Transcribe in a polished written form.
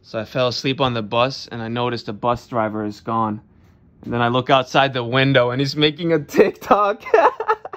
So I fell asleep on the bus and I noticed the bus driver is gone. And then I look outside the window and he's making a TikTok.